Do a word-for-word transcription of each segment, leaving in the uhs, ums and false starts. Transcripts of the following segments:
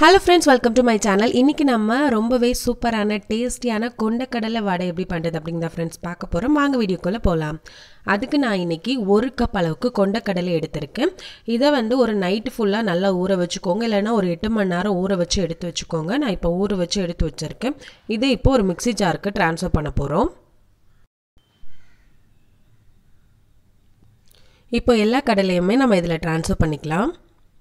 Hello friends, welcome to my channel. இன்னைக்கு நம்ம ரொம்பவே சூப்பரான டேஸ்டியான கொண்டக்கடலை வடை எப்படி பண்றது அப்படிங்கறத फ्रेंड्स பார்க்க போறோம். வாங்க வீடியோக்குள்ள போலாம். அதுக்கு நான் இன்னைக்கு ஒரு கப் அளவுக்கு கொண்டக்கடலை எடுத்துர்க்கேன். இத வந்து ஒரு நைட் ஃபுல்லா நல்லா ஊற வச்சுக்கோங்க. இல்லனா ஒரு எட்டு மணி நேரம் ஊற வச்சு எடுத்து வச்சுக்கோங்க. நான் இப்போ ஊற வச்சு எடுத்து வச்சிருக்கேன். இதை இப்போ ஒரு மிக்ஸி ஜாருக்கு ட்ரான்ஸ்ஃபர் பண்ண போறோம். இப்போ எல்லா கடலையுமே நம்ம இதல ட்ரான்ஸ்ஃபர் பண்ணிக்கலாம்.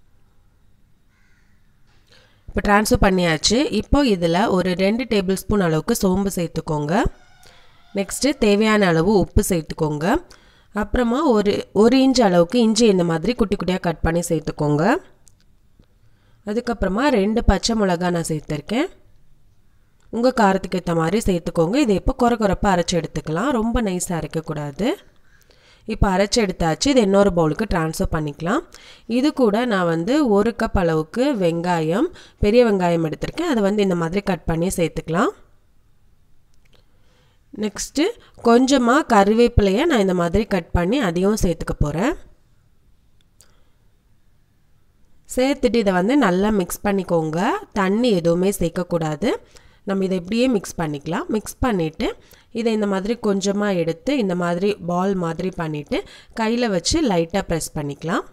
இப்போ ட்ரான்ஸ்ஃபர் பண்ணியாச்சு. இப்போ இதல ஒரு ரெண்டு டேபிள்ஸ்பூன் அளவுக்கு சோம்பு சேர்த்துக்கோங்க. நெக்ஸ்ட் தேவையான அளவு உப்பு சேர்த்துக்கோங்க. அப்புறமா ஒரு ஒரு இன்ச் அளவுக்கு இஞ்சி இந்த மாதிரி குட்டி குட்டியா கட் பண்ணி சேர்த்துக்கோங்க. அதுக்கு அப்புறமா ரெண்டு பச்சை மிளகாய் நான் சேர்த்திருக்கேன். உங்க காரத்துக்கு ஏத்த மாதிரி சேர்த்துக்கோங்க. இதை இப்போ கொரகொரப்பா அரைச்சு எடுத்துக்கலாம். ரொம்ப நைஸா அரைக்க கூடாது. இப்போ அரைச்சு எடுத்தாச்சு. இத இன்னொரு பவுலுக்கு ட்ரான்ஸ்ஃபர் பண்ணிக்கலாம். இது கூட நான் வந்து ஒரு கப் அளவுக்கு வெங்காயம், பெரிய வெங்காயம் எடுத்துர்க்கேன். அதை வந்து இந்த மாதிரி கட் பண்ணி சேர்த்துக்கலாம். நெக்ஸ்ட் கொஞ்சமா கறிவேப்பிலையை நான் இந்த மாதிரி கட் பண்ணி அதையும் சேர்த்துக்க போறேன். சேர்த்துட்டு இத வந்து நல்லா mix பண்ணிக்கோங்க. தண்ணி எதுவுமே சேர்க்க கூடாது. நம்ம இத இப்படியே mix பண்ணிக்கலாம். mix பண்ணிட்டு இத இந்த மாதிரி கொஞ்சமா எடுத்து இந்த மாதிரி பால் மாதிரி பண்ணிட்டு கையில வச்சு லைட்டா பிரஸ் பண்ணிக்கலாம்.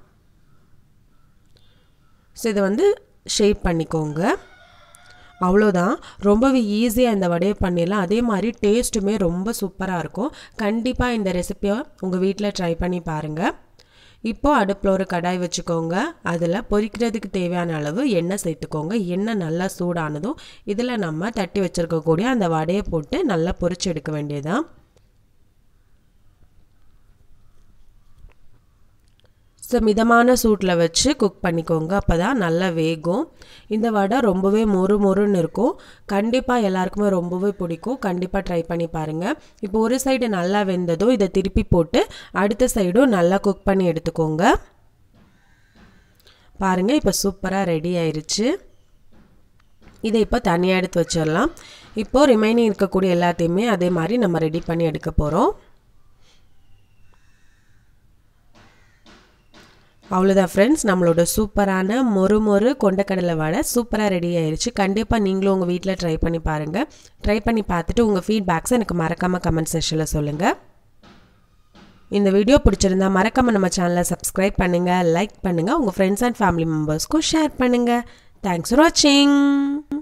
சோ இத வந்து ஷேப் பண்ணிக்கோங்க. அவ்வளவுதான். ரொம்பவே ஈஸியா இந்த வடையை பண்ணிடலாம். அதே மாதிரி டேஸ்ட்டுமே ரொம்ப சூப்பரா இருக்கும். கண்டிப்பா இந்த ரெசிபியை உங்க வீட்ல ட்ரை பண்ணி பாருங்க. இப்போ அடுப்புல ஒரு கடாய் வச்சுக்கோங்க. அதுல பொரிக்கிறதுக்கு தேவையான அளவு எண்ணெய் சேர்த்துக்கோங்க. எண்ணெய் நல்லா சூடானதும் இதல நம்ம தட்டி வச்சிருக்க கூடிய அந்த வடையை போட்டு நல்லா பொரிச்சு எடுக்க வேண்டியதுதான். சோ மிதமான சூட்ல வச்சு குக் பண்ணிக்கோங்க. அப்பதான் நல்லா வேகும். இந்த வடை ரொம்பவே மொறு மொறுன்னு இருக்கும். கண்டிப்பா எல்லாருக்குமே ரொம்பவே பிடிக்கும். கண்டிப்பா ட்ரை பண்ணி பாருங்க. இப்போ ஒரு சைடு நல்லா வெந்ததோ இத திருப்பி போட்டு அடுத்த சைடும் நல்லா குக் பண்ணி எடுத்துக்கோங்க. பாருங்க இப்போ சூப்பரா ரெடி ஆயிருச்சு. இதை இப்போ தனியா எடுத்து வச்சிரலாம். இப்போ ரிமைனிங் இருக்க கூடிய எல்லாத்தையுமே அதே மாதிரி நம்ம ரெடி பண்ணி எடுக்க போறோம். அவ்வளவுதான் फ्रेंड्स, நம்மளோட சூப்பரான மொறு மொறு கொண்டக்கடலை வடை சூப்பரா ரெடி ஆயிருச்சு. கண்டிப்பா நீங்களும் உங்க வீட்ல ட்ரை பண்ணி பாருங்க. ட்ரை பண்ணி பார்த்துட்டு உங்க ஃபீட்பேக்ஸ் எனக்கு மறக்காம கமெண்ட் செக்ஷன்ல சொல்லுங்க. இந்த வீடியோ பிடிச்சிருந்தா மறக்காம நம்ம சேனலை சப்ஸ்கிரைப் பண்ணுங்க, லைக் பண்ணுங்க, உங்க ஃப்ரெண்ட்ஸ் அண்ட் ஃபேமிலி மெம்பர்ஸ்க்கு ஷேர் பண்ணுங்க. Thanks for watching.